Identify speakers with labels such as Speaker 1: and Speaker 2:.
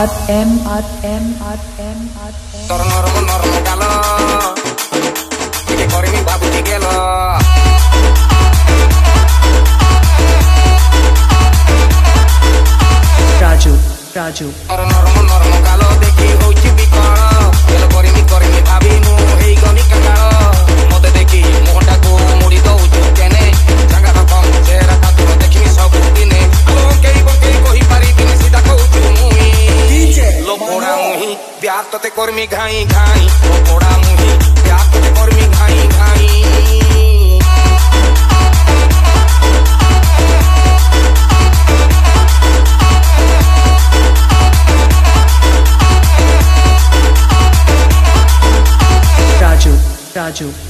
Speaker 1: Normo galo, kore mi babu gelo.
Speaker 2: Raju.
Speaker 1: Normo galo dekhi hochi bikolo, gelo kore mi bhabi mu ei goni kangalo. Mote dekhi mohonta ko muri do chukene, janga rakom chera ka tu dekhi mi sabu dine. Bonkei kohi pari dine sida ko chumui. DJ lo pora muhi, pyar to te kore mi ghai lo pora muhi, pyar to te kore mi ghai.
Speaker 2: Raju.